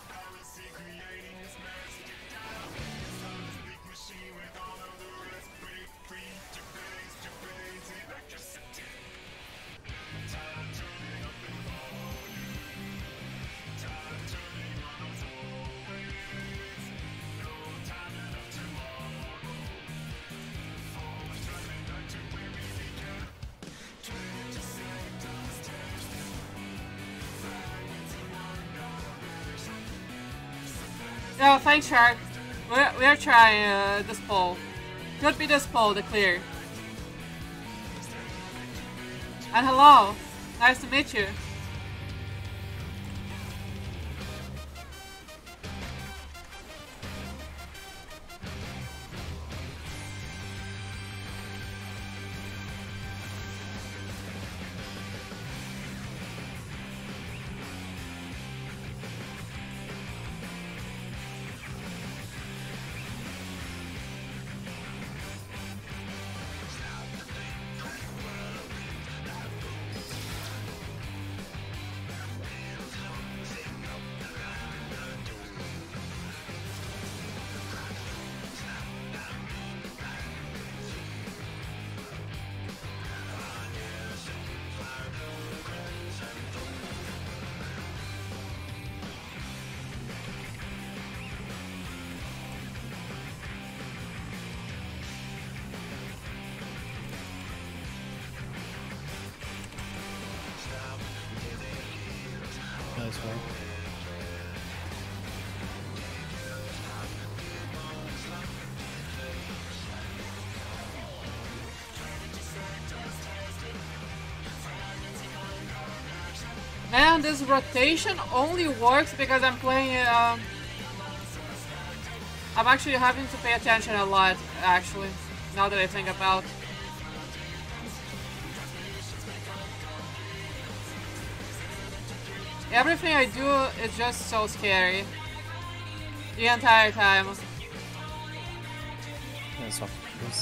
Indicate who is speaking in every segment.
Speaker 1: Oh, thanks, Shark. We're trying this pole. Could be this pole, the clear. And hello. Nice to meet you.
Speaker 2: Nice one.
Speaker 1: Man, this rotation only works because I'm playing. I'm actually having to pay attention a lot, actually, now that I think about. Everything I do is just so scary. The entire time.
Speaker 2: That's off.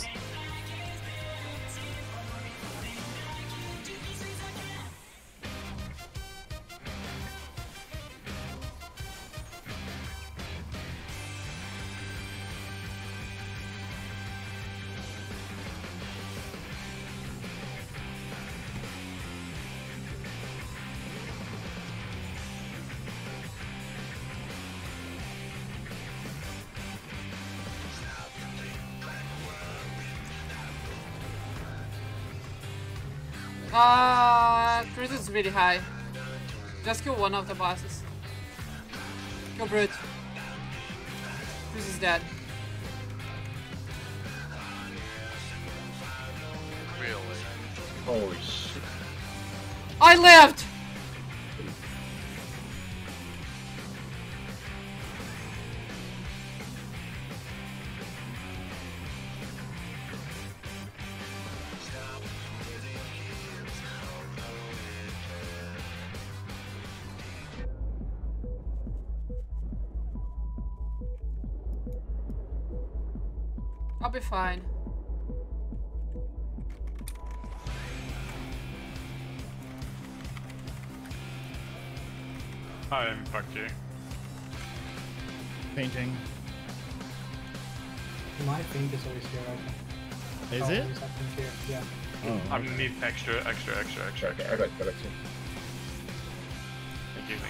Speaker 1: Cruise is really high. Just kill one of the bosses. Kill Brute. Cruise is dead.
Speaker 3: Really?
Speaker 4: Holy shit.
Speaker 1: I lived! I'll be fine.
Speaker 3: I'm fucked you.
Speaker 2: Painting.
Speaker 5: My pink is always here right now.
Speaker 2: Is it?
Speaker 5: Always up in here, yeah.
Speaker 4: Oh,
Speaker 3: I need extra.
Speaker 4: okay, I got you.
Speaker 3: Thank you.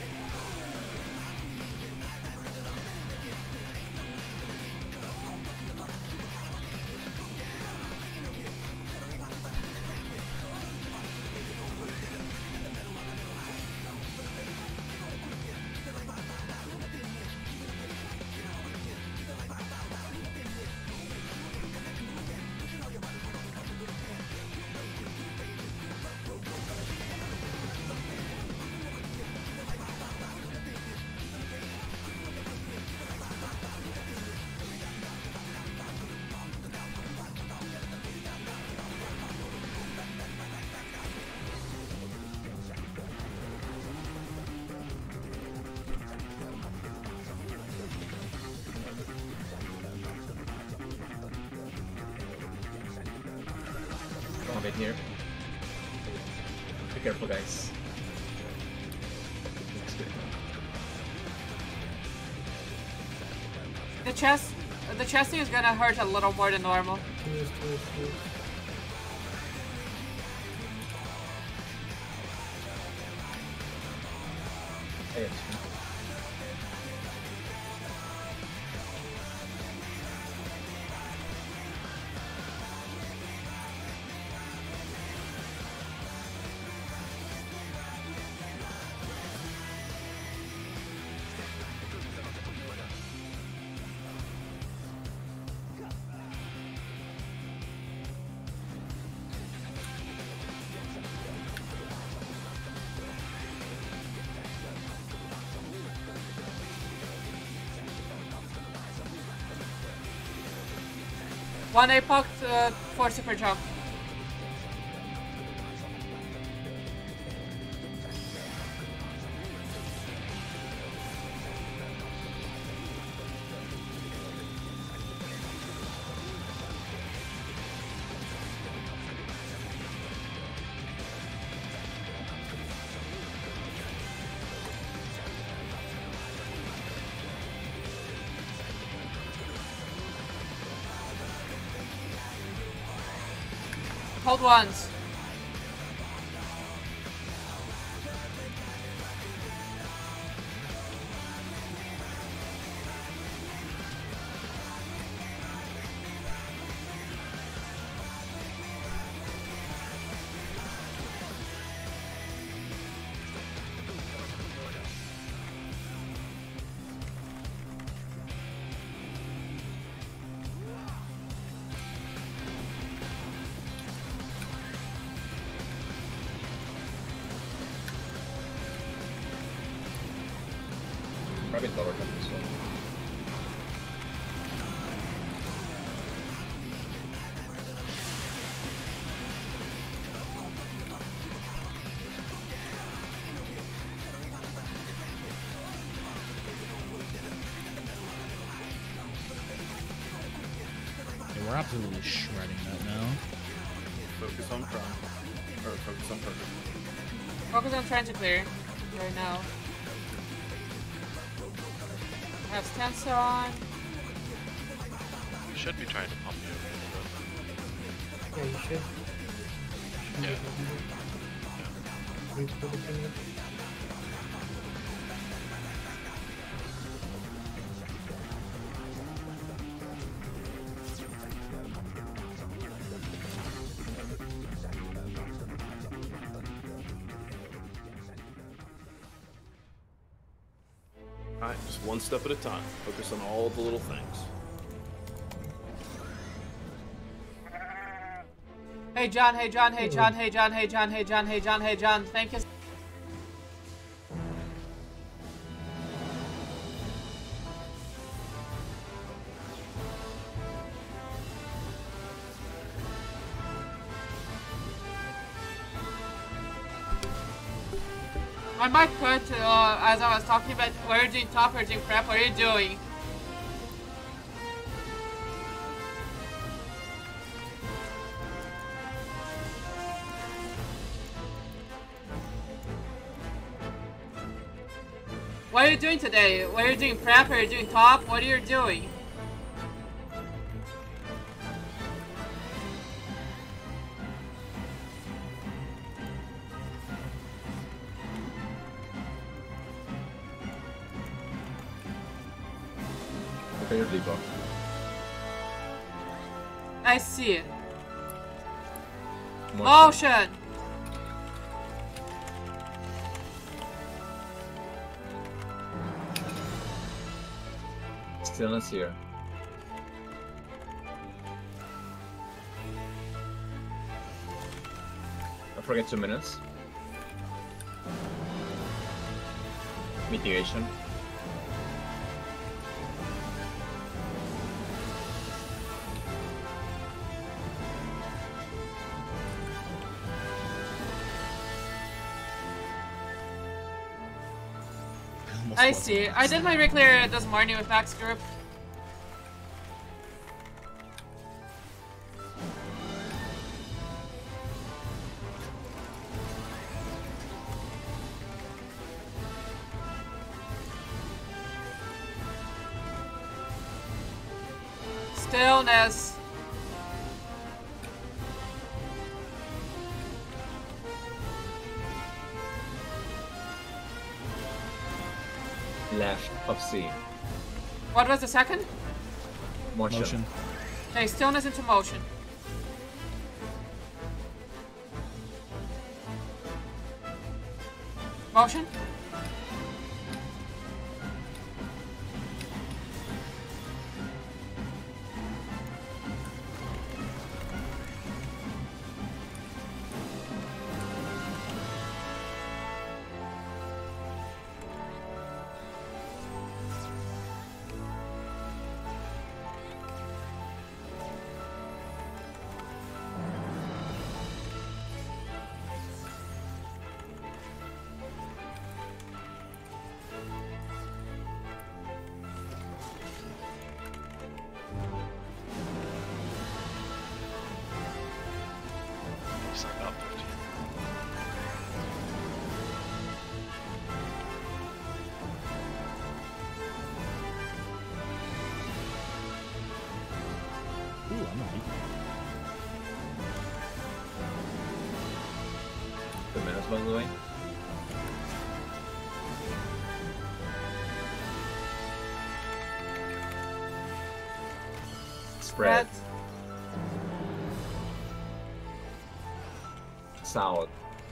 Speaker 4: Right here. Be careful, guys.
Speaker 1: The chesting is gonna hurt a little more than normal.
Speaker 5: Cheers.
Speaker 4: I got you.
Speaker 1: One apoc, 4 super jump. Hold once.
Speaker 4: Probably lower than this one.
Speaker 2: Yeah, we're absolutely shredding that now.
Speaker 6: Focus on prime. Or focus on perfect.
Speaker 1: Focus on trying to clear right now. Have stance on.
Speaker 3: We should be trying to pump you a
Speaker 5: Yeah, you should.
Speaker 3: Yeah.
Speaker 5: Wait for the thing.
Speaker 6: Alright, just one step at a time. Focus on all the little things.
Speaker 1: Hey John, hey John, hey John, hey John, hey John, hey John, hey John, hey John. Thank you. I might put, as I was talking about, what are you doing top, or doing prep, what are you doing? What are you doing today? What are you doing prep, are you doing top, what are you doing?
Speaker 4: Okay, your debuff.
Speaker 1: I see it.
Speaker 4: Motion.
Speaker 1: Motion!
Speaker 4: Stillness here. Don't forget 2 minutes. Mitigation.
Speaker 1: I see. I did my reclear this morning with Max Group. Stillness.
Speaker 4: Left of C.
Speaker 1: What was the second?
Speaker 4: Motion.
Speaker 2: Motion.
Speaker 1: Okay, stillness into motion. Motion.
Speaker 3: Looks like about 15.
Speaker 2: Ooh, I'm not eating.
Speaker 4: 2 minutes, by the way. Spread. South.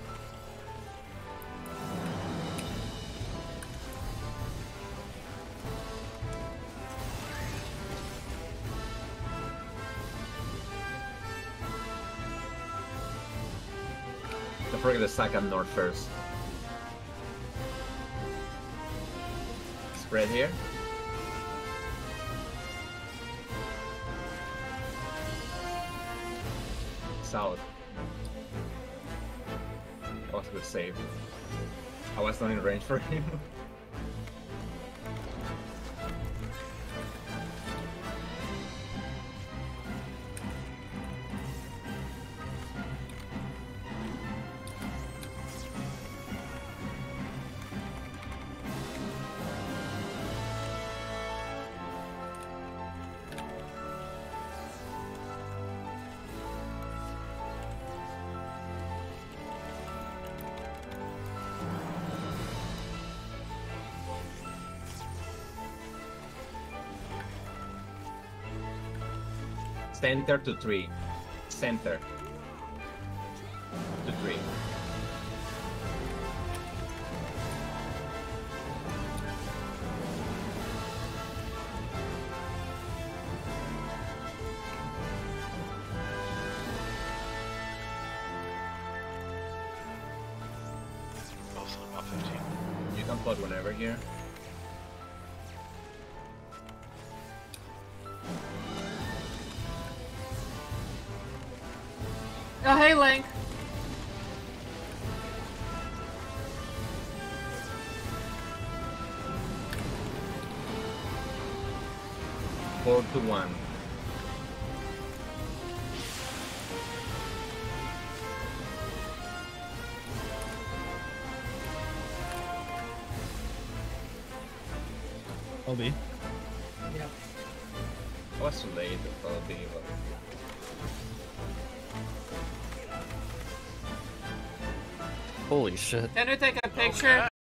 Speaker 4: Don't forget the second north first. Spread here. South. That was a good save. I was not in range for him. Center to 3. Center to 3.
Speaker 3: Also about 15.
Speaker 4: You can put whenever here.
Speaker 1: Oh, hey, Link.
Speaker 4: Four to 1.
Speaker 2: LB.
Speaker 5: Yeah.
Speaker 4: I was too late for the but
Speaker 7: Holy shit.
Speaker 1: Can we take a picture?